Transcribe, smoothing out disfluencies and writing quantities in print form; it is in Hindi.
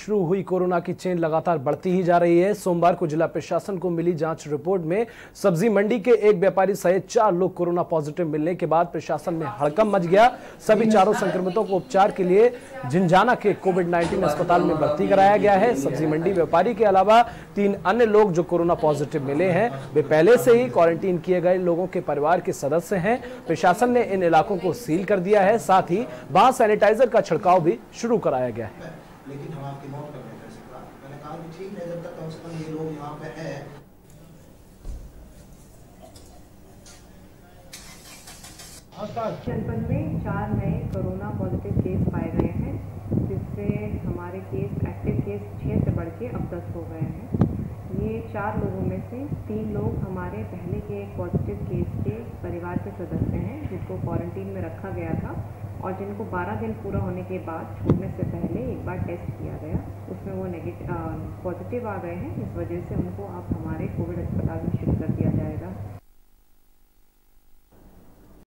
शुरू हुई कोरोना की चेन लगातार बढ़ती ही जा रही है। सोमवार को जिला प्रशासन को मिली जांच रिपोर्ट में सब्जी मंडी के एक व्यापारी सहित 4 लोग कोरोना पॉजिटिव मिलने के बाद प्रशासन में हड़कंप मच गया। सभी चारों संक्रमितों को उपचार के लिए झिंझाना के कोविड-19 अस्पताल में भर्ती कराया गया है। सब्जी मंडी व्यापारी के अलावा 3 अन्य लोग जो कोरोना पॉजिटिव मिले हैं वे पहले से ही क्वारंटीन किए गए लोगों के परिवार के सदस्य हैं। प्रशासन ने इन इलाकों को सील कर दिया है, साथ ही वहां सैनिटाइजर का छिड़काव भी शुरू कराया गया है। लेकिन हम आपकी मौत करने का सिक्का मैंने कहा कि ठीक है, जब तक कम से कम ये लोग यहाँ पे हैं। जनपद में 4 नए कोरोना पॉजिटिव केस पाए गए हैं, जिससे हमारे एक्टिव केस 6 से बढ़ के अब 10 हो गए हैं। ये 4 लोगों में से 3 लोग हमारे पहले के एक पॉजिटिव केस के परिवार के सदस्य हैं, जिनको क्वारंटीन में रखा गया था और जिनको 12 दिन पूरा होने के बाद छोड़ने से पहले एक बार टेस्ट किया गया, उसमें वो पॉजिटिव आ गए हैं। इस वजह से उनको अब हमारे कोविड अस्पताल में शिफ्ट कर दिया जाएगा।